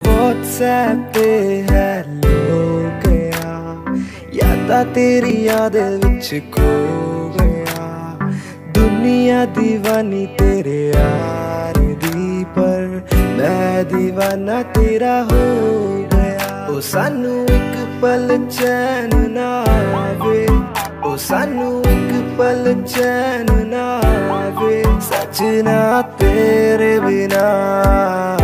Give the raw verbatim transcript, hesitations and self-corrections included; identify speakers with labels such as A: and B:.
A: WhatsApp पे hello गया, यादां तेरी याद विच खो गया। दुनिया दीवानी तेरे यार दी, पर मैं दीवाना तेरा हो गया। ओ सानू एक पल चैन ना आवे, ओ सानू एक पल चैन ना आवे, सजना तेरे बिना।